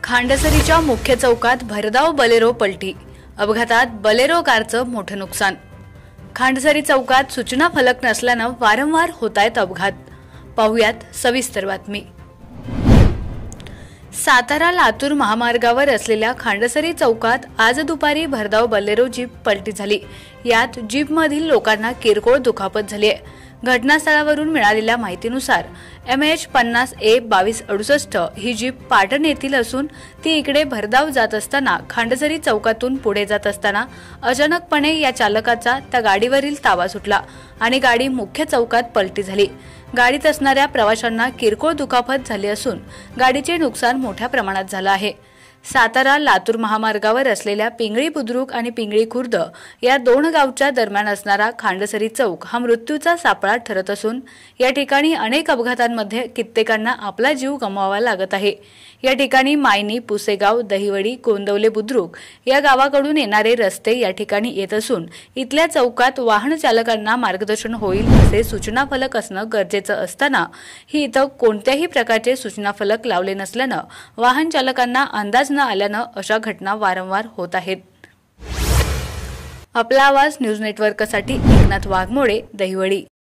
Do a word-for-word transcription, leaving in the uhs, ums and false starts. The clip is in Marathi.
खांडसरीच्या मुख्य चौकात भरधाव बलेरो पलटी। अपघातात बलेरो कारचं मोठं नुकसान। खांडसरी चौकात सूचना फलक नसल्यानं वारंवार होतायत अपघात। पाहुयात सविस्तर बातमी। सातारा लातूर महामार्गावर असलेल्या खांडसरी चौकात आज दुपारी भरधाव बलेरो जीप पलटी झाली। यात जीपमधील लोकांना किरकोळ दुखापत झाली आहे। घटनास्थळावरून मिळालेल्या माहितीनुसार एम एच पन्नास ए बावीस अडुसष्ट ही जीप पाटण येथील असून ती इकडे भरधाव जात असताना खांडसरी चौकातून पुढे जात असताना अचानकपणे या चालकाचा त्या गाडीवरील ताबा सुटला आणि गाडी मुख्य चौकात पलटी झाली। गाडीत असणाऱ्या प्रवाशांना किरकोळ दुखापत झाली असून गाडीचे नुकसान मोठ्या प्रमाणात झालं आहे। सातारा लातूर महामार्गावर असलेल्या पिंगळी बुद्रुक आणि पिंगळी खुर्द या दोन गावच्या दरम्यान असणारा खांडसरी चौक हा मृत्यूचा सापळा ठरत असून या ठिकाणी अनेक अपघातांमध्ये कित्येकांना आपला जीव गमवावा लागत आहे। या ठिकाणी मायनी, पुसेगाव, दहिवडी, गोंदवले बुद्रुक या गावाकडून येणारे रस्ते या ठिकाणी येत असून इथल्या चौकात वाहन चालकांना मार्गदर्शन होईल असे सूचना फलक असणं गरजेचं असताना ही इथं कोणत्याही प्रकारचे सूचना फलक लावले नसल्यानं वाहन चालकांना अंदाज न आल्यानं अशा घटना वारंवार होत आहेत। आपला आवाज न्यूज नेटवर्कसाठी एकनाथ वाघमोडे, दहिवडी।